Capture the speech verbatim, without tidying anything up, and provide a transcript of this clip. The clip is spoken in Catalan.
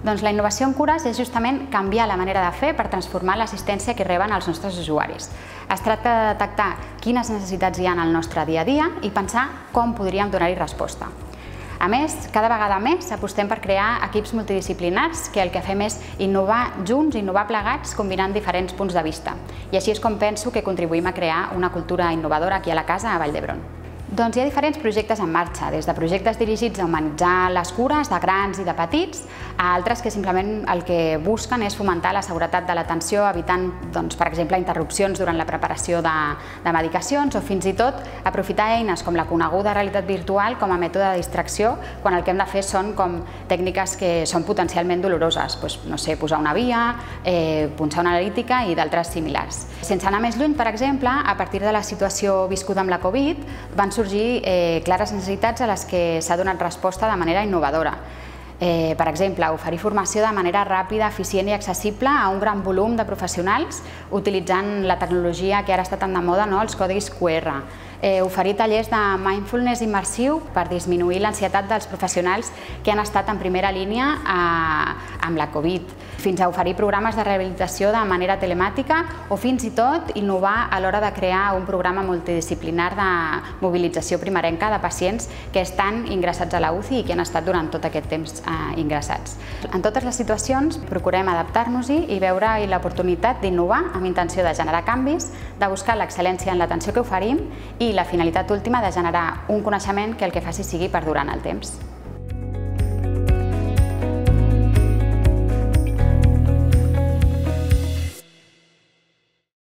Doncs la innovació en cures és justament canviar la manera de fer per transformar l'assistència que reben els nostres usuaris. Es tracta de detectar quines necessitats hi ha en el nostre dia a dia i pensar com podríem donar-hi resposta. A més, cada vegada més apostem per crear equips multidisciplinars que el que fem és innovar junts, innovar plegats, combinant diferents punts de vista. I així és com penso que contribuïm a crear una cultura innovadora aquí a la casa a Vall d'Hebron. Doncs hi ha diferents projectes en marxa, des de projectes dirigits a humanitzar les cures de grans i de petits, a altres que simplement el que busquen és fomentar la seguretat de l'atenció, evitant, doncs, per exemple, interrupcions durant la preparació de, de medicacions o fins i tot aprofitar eines com la coneguda realitat virtual com a mètode de distracció quan el que hem de fer són com tècniques que són potencialment doloroses, doncs, no sé, posar una via, eh, punxar una analítica i d'altres similars. Sense anar més lluny, per exemple, a partir de la situació viscuda amb la Covid, van sorgir eh, clares necessitats a les que s'ha donat resposta de manera innovadora. Eh, per exemple, oferir formació de manera ràpida, eficient i accessible a un gran volum de professionals utilitzant la tecnologia que ara està tan de moda, no? Els codis Q R. Eh, oferir tallers de mindfulness immersiu per disminuir l'ansietat dels professionals que han estat en primera línia eh, amb la Covid, fins a oferir programes de rehabilitació de manera telemàtica o fins i tot innovar a l'hora de crear un programa multidisciplinar de mobilització primerenca de pacients que estan ingressats a la U C I i que han estat durant tot aquest temps eh, ingressats. En totes les situacions procurem adaptar-nos-hi i veure-hi l'oportunitat d'innovar amb intenció de generar canvis, de buscar l'excel·lència en l'atenció que oferim i la finalitat última de generar un coneixement que el que faci sigui perdurar en el temps.